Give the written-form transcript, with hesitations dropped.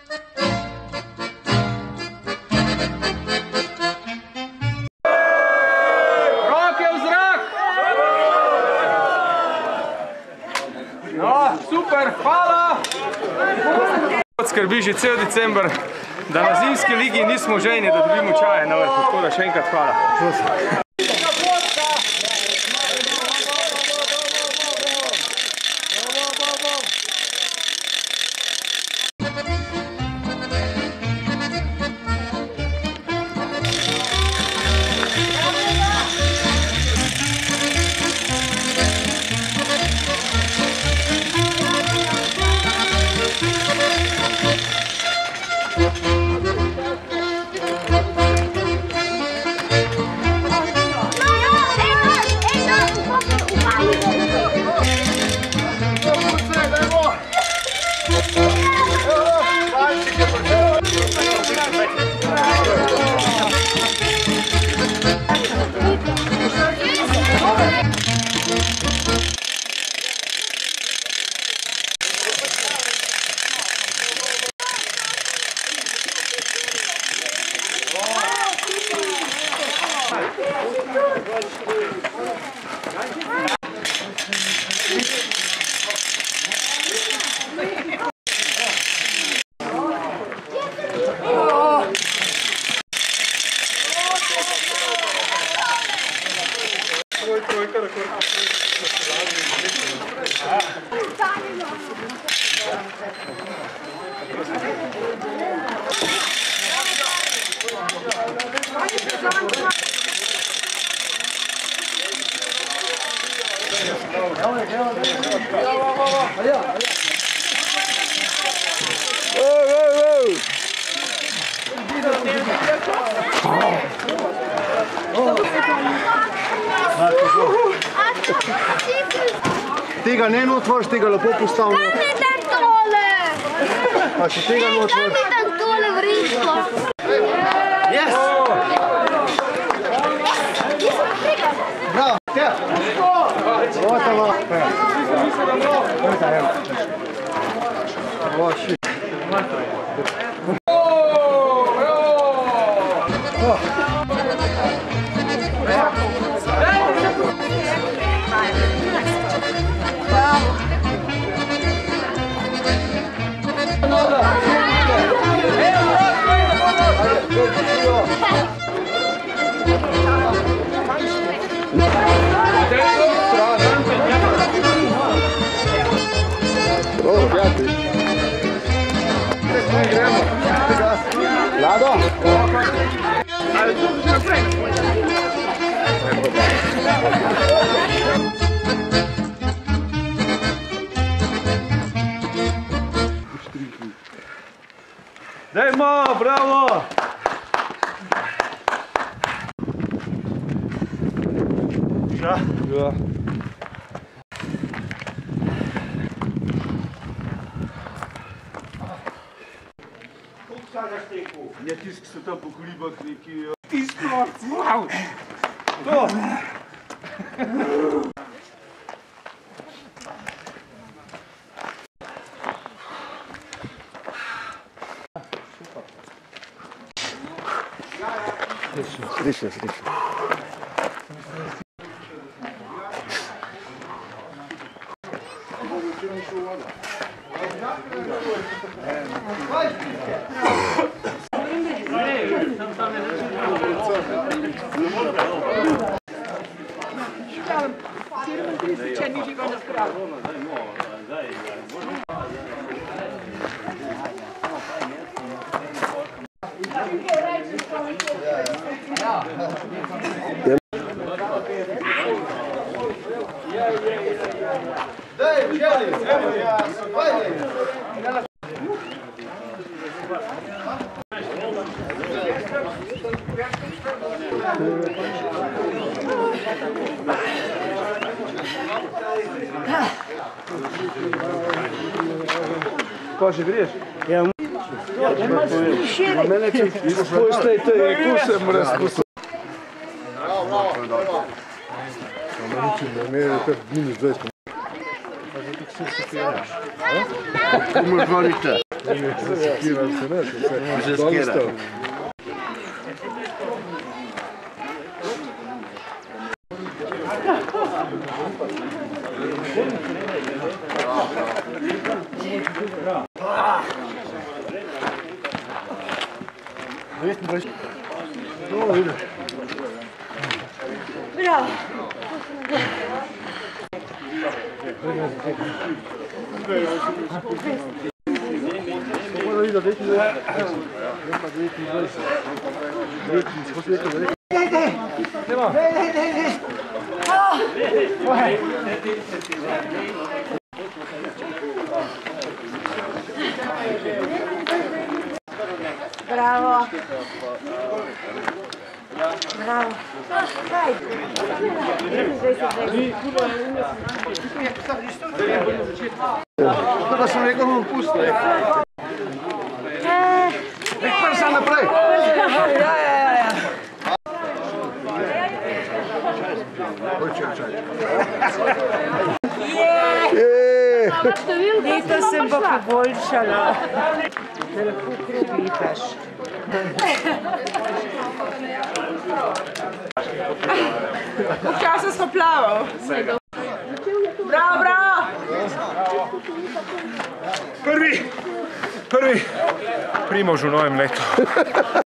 Super, hvala! Skrbi že cel december, da na zimski ligi nismo žejni, da dobimo čaje na vrhu, tako da še enkrat hvala. Tega ne notvoriš, tega lepo postavno. Kaj mi tam tole? Pa še tega notvoriš. Kaj mi tam tole vrišlo? Yes! Bravo, te! Ovo tamo. Ovo šit. Lado? Dajmo, bravo! Ja. Ja. Je tisk se tam po kolibah neki... Tisto, wow! To! Slišno, slišno. Pa že greš? Ja, Postaj te, tu se mora spustiti. Imaš valite. Zaskiram se, ne? Že skiram. Bravo. Bravo. Bravo. Daj. Da sem rekel, bom pustil. Nek prsa naprej. Letos sem pa poboljšala, da lahko krog letaš. Koliko časa smo plaval? Bravo, bravo! Prvi Primož v novem letu.